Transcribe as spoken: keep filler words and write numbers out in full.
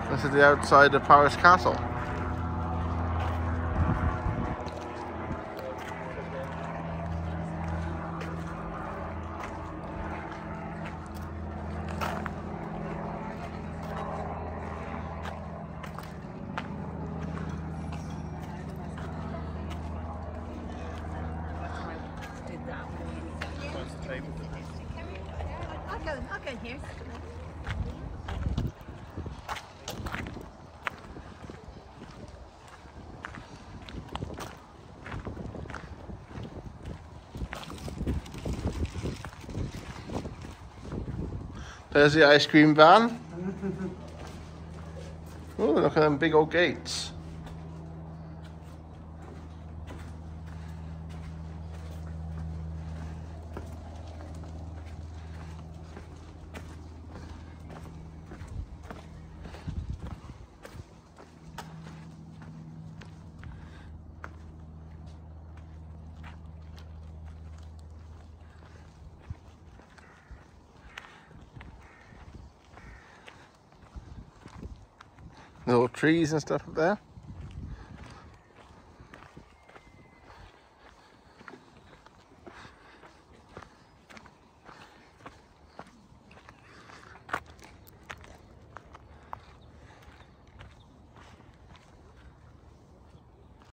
This is the outside of Paris Castle. I'll go, I'll go here. There's the ice cream van. Oh, look at them big old gates. Little trees and stuff up there.